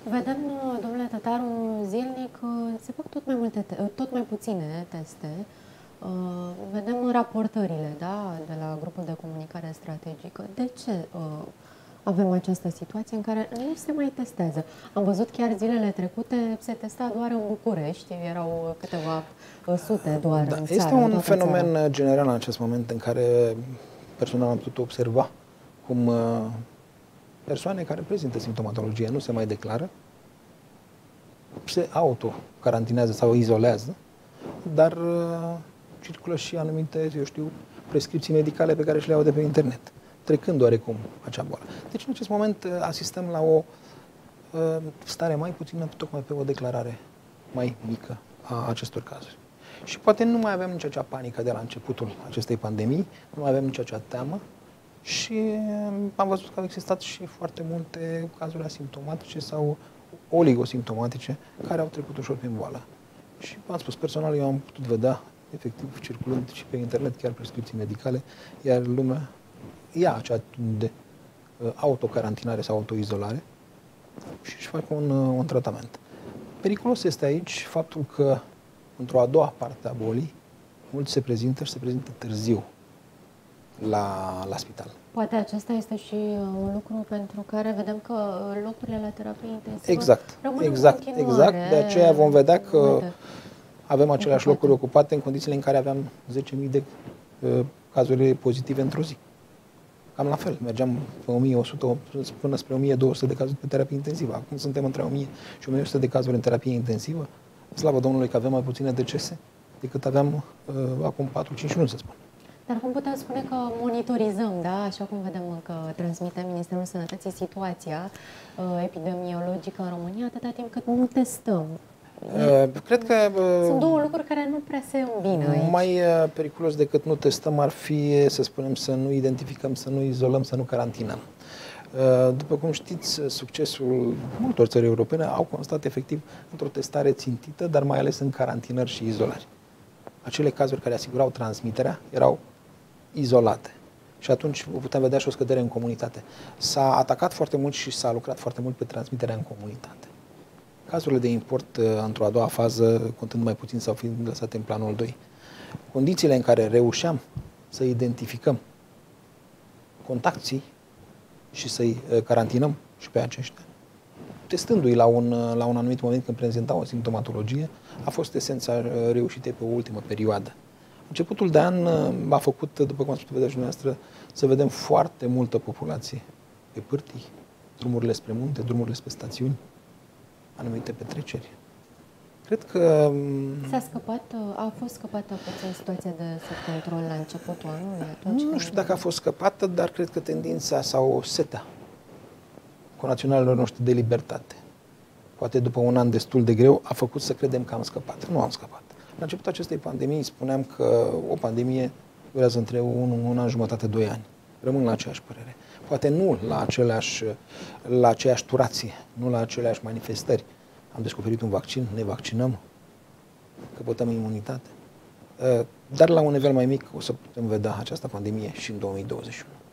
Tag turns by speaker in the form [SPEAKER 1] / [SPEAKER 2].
[SPEAKER 1] Vedem, domnule Tătaru, zilnic se fac tot mai puține teste. Vedem raportările, da, de la grupul de comunicare strategică. De ce avem această situație în care nu se mai testează? Am văzut chiar zilele trecute se testa doar în București, erau câteva sute doar în țară.
[SPEAKER 2] Este un fenomen general în acest moment în care personal am putut observa cum persoane care prezintă simptomatologie nu se mai declară, se autocarantinează sau izolează, dar circulă și anumite, eu știu, prescripții medicale pe care și le au de pe internet, trecând oarecum acea boală. Deci în acest moment asistăm la o stare mai puțină, tocmai pe o declarare mai mică a acestor cazuri. Și poate nu mai avem nici acea panică de la începutul acestei pandemii, nu mai avem nici acea teamă și am văzut că au existat și foarte multe cazuri asimptomatice sau oligosimptomatice care au trecut ușor prin boală. Și v-am spus, personal, eu am putut vedea, efectiv, circulând și pe internet, chiar prescripții medicale, iar lumea ia acea atitudine de autocarantinare sau autoizolare și își fac un tratament. Periculos este aici faptul că într-o a doua parte a bolii, mulți se prezintă și se prezintă târziu la spital.
[SPEAKER 1] Poate acesta este și un lucru pentru care vedem că locurile la terapie intensivă rămân în continuare.
[SPEAKER 2] De aceea vom vedea că avem aceleași locuri ocupate în condițiile în care aveam 10.000 de cazuri pozitive într-o zi. Cam la fel, mergeam pe 1100 până spre 1200 de cazuri pe terapie intensivă. Acum suntem între 1000 și 1100 de cazuri în terapie intensivă. Slavă Domnului că avem mai puține decese decât aveam acum 4-5 luni, să spun.
[SPEAKER 1] Dar cum putem spune că monitorizăm, da? Așa cum vedem că transmite Ministerul Sănătății situația epidemiologică în România, atâta timp cât nu testăm.
[SPEAKER 2] Cred că
[SPEAKER 1] sunt două lucruri care nu prea se îmbină aici.
[SPEAKER 2] Mai periculos decât nu testăm ar fi, să spunem, să nu identificăm, să nu izolăm, să nu carantinăm. După cum știți, succesul multor țări europene au constat efectiv într-o testare țintită, dar mai ales în carantinări și izolări. Acele cazuri care asigurau transmiterea erau izolate. Și atunci putem vedea și o scădere în comunitate. S-a atacat foarte mult și s-a lucrat foarte mult pe transmiterea în comunitate. Cazurile de import într-o a doua fază, contând mai puțin, s-au fi lăsate în planul 2. Condițiile în care reușeam să identificăm contactii și să-i carantinăm și pe aceștia, testându-i la un anumit moment când prezentau o simptomatologie, a fost esența reușitei pe o ultimă perioadă. Începutul de an a făcut, după cum ați putut vedea și dumneavoastră, să vedem foarte multă populație pe pârtii, drumurile spre munte, drumurile spre stațiuni, anumite petreceri. Cred că
[SPEAKER 1] a fost scăpată puțin situația de sub control la începutul anului? Atunci
[SPEAKER 2] nu știu dacă a fost scăpată, dar cred că tendința sau setea conaționalilor noștri de libertate, poate după un an destul de greu, a făcut să credem că am scăpat. Nu am scăpat. La începutul acestei pandemii spuneam că o pandemie durează între un an jumătate, 2 ani. Rămân la aceeași părere. Poate nu la aceeași turație, nu la aceleași manifestări. Am descoperit un vaccin, ne vaccinăm, căpătăm imunitate. Dar la un nivel mai mic o să putem vedea această pandemie și în 2021.